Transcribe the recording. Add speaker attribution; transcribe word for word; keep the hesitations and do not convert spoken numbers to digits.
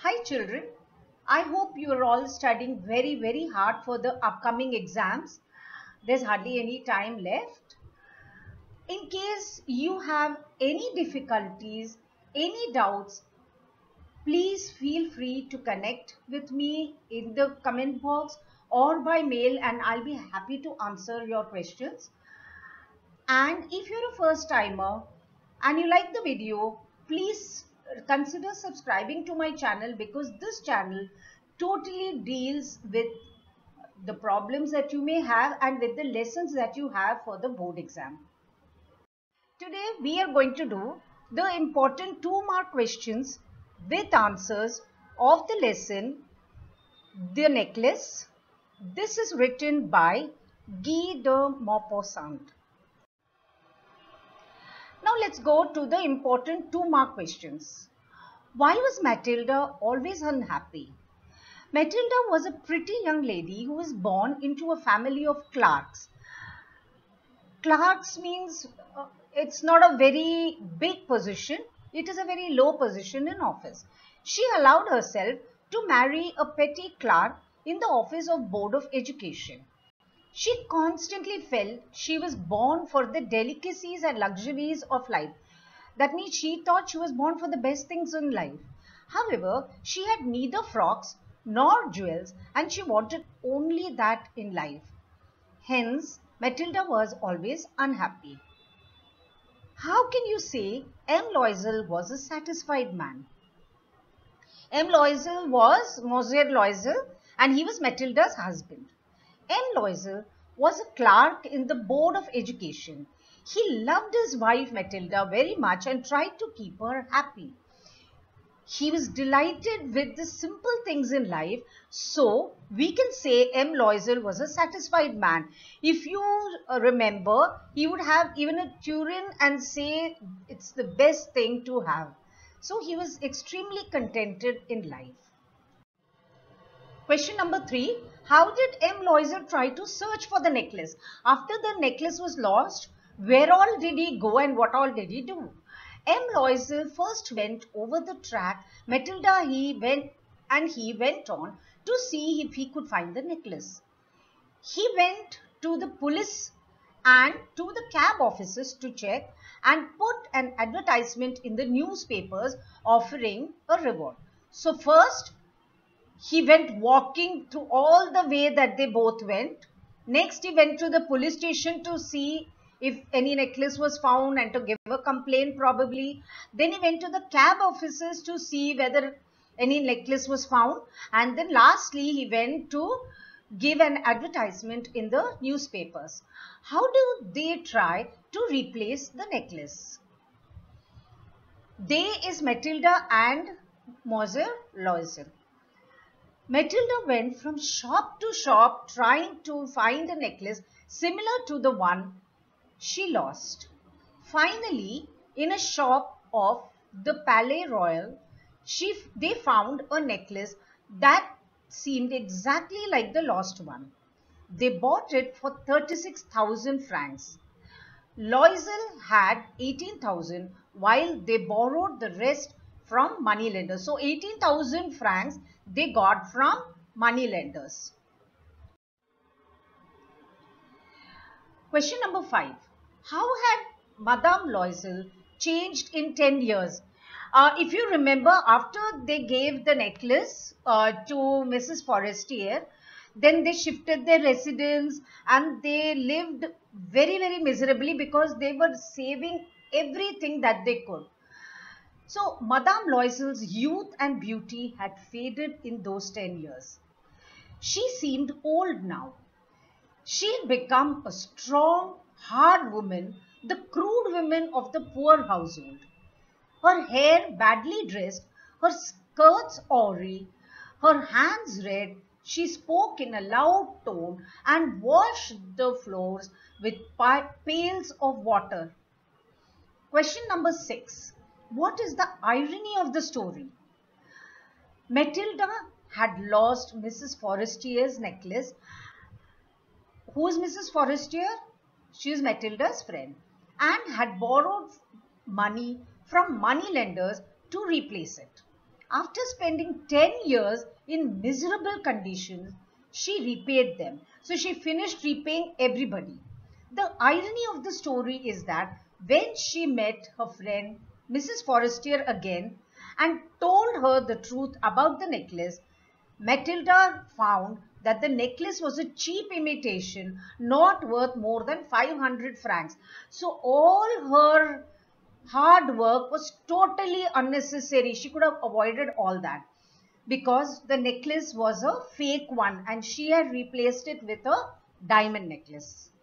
Speaker 1: Hi children, I hope you are all studying very very hard for the upcoming exams. There's hardly any time left. In case you have any difficulties, any doubts, please feel free to connect with me in the comment box or by mail and I'll be happy to answer your questions. And if you're a first timer and you like the video, please consider subscribing to my channel because this channel totally deals with the problems that you may have and with the lessons that you have for the board exam. Today we are going to do the important two mark questions with answers of the lesson The Necklace. This is written by Guy de Maupassant. Now let's go to the important two mark questions. Why was Matilda always unhappy? Matilda was a pretty young lady who was born into a family of clerks. Clerks means uh, it's not a very big position. It is a very low position in office. She allowed herself to marry a petty clerk in the office of Board of Education. She constantly felt she was born for the delicacies and luxuries of life. That means she thought she was born for the best things in life. However, she had neither frocks nor jewels and she wanted only that in life. Hence, Matilda was always unhappy. How can you say M. Loisel was a satisfied man? M. Loisel was Monsieur Loisel and he was Matilda's husband. M. Loisel was a clerk in the Board of Education. He loved his wife Matilda very much and tried to keep her happy. He was delighted with the simple things in life, so we can say M. Loisel was a satisfied man. If you remember, he would have even a tureen and say it's the best thing to have. So he was extremely contented in life. Question number three. How did M. Loisel try to search for the necklace? After the necklace was lost, where all did he go and what all did he do? M. Loisel first went over the track. Matilda he went and he went on to see if he could find the necklace. He went to the police and to the cab offices to check and put an advertisement in the newspapers offering a reward. So first, he went walking through all the way that they both went. Next, he went to the police station to see if any necklace was found and to give a complaint probably. Then he went to the cab offices to see whether any necklace was found. And then lastly, he went to give an advertisement in the newspapers. How do they try to replace the necklace? They is Matilda and Monsieur Loisel. Matilda went from shop to shop trying to find a necklace similar to the one she lost. Finally, in a shop of the Palais Royal, she, they found a necklace that seemed exactly like the lost one. They bought it for thirty-six thousand francs. Loisel had eighteen thousand while they borrowed the rest from moneylenders. So eighteen thousand francs they got from moneylenders. Question number five. How had Madame Loisel changed in ten years? Uh, if you remember, after they gave the necklace uh, to Missus Forestier, then they shifted their residence and they lived very, very miserably because they were saving everything that they could. So, Madame Loisel's youth and beauty had faded in those ten years. She seemed old now. She had become a strong, hard woman, the crude woman of the poor household. Her hair badly dressed, her skirts awry, her hands red, she spoke in a loud tone and washed the floors with pails of water. Question number six. What is the irony of the story? Matilda had lost Missus Forestier's necklace. Who is Missus Forestier? She is Matilda's friend and had borrowed money from moneylenders to replace it. After spending ten years in miserable conditions, she repaid them. So she finished repaying everybody. The irony of the story is that when she met her friend Missus Forestier again and told her the truth about the necklace, Matilda found that the necklace was a cheap imitation, not worth more than five hundred francs. So all her hard work was totally unnecessary. She could have avoided all that because the necklace was a fake one and she had replaced it with a diamond necklace.